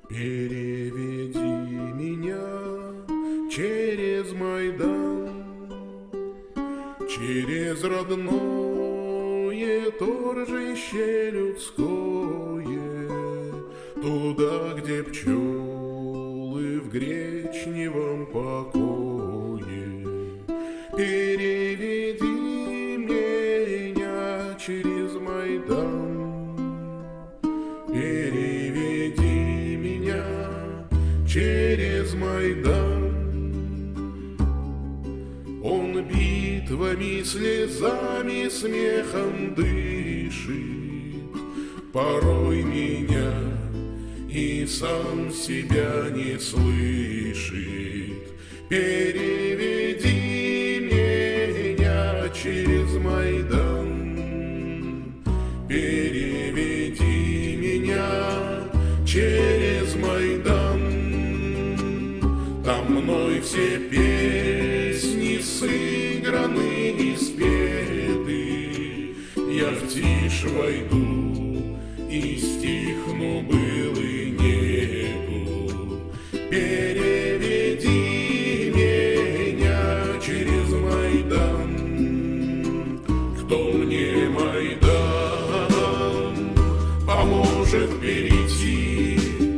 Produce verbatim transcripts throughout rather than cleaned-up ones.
Переведи меня через Майдан, через родное торжище людское, туда, где пчелы в гречневом покое. Переведи меня через Майдан, переведи меня через Майдан. Он битвами, слезами, смехом дышит, порой меня и сам себя не слышит. Переведи меня через Майдан, переведи меня через Майдан. Там мной все песни сыграны и спеты, я в тишь войду и стихну был и нету. Переведи меня через Майдан. Кто мне Майдан поможет перейти?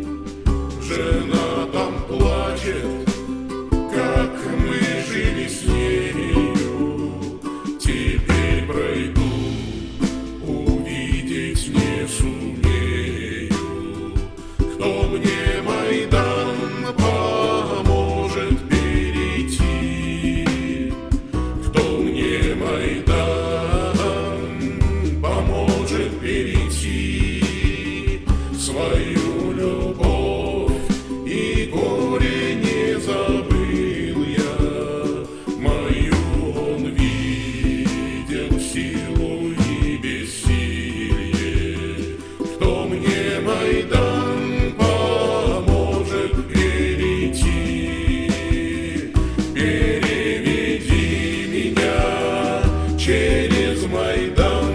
Жена там плачет, как мы жили с нею. Теперь пройду, увидеть не сумею. Кто мне Майдан поможет перейти? Кто мне Майдан поможет перейти? Свою любовь и горе не забыл я, мою он видел силу и бессилие. Кто мне Майдан поможет перейти? Переведи меня через Майдан,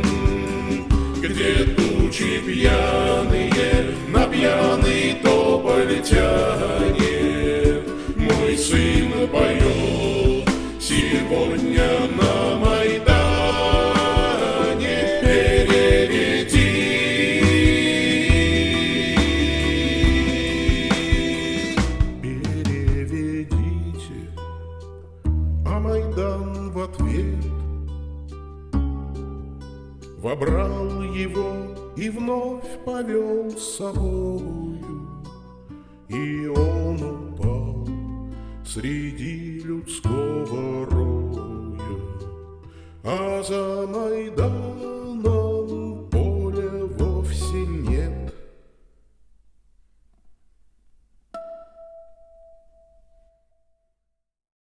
где тучи пьяные на пьяный тополь тянет. Мой сын поет сегодня на Майдане. Переведи. Переведите, а Майдан в ответ вобрал его и вновь повел с собою, и он упал среди людского роя, а за Майдан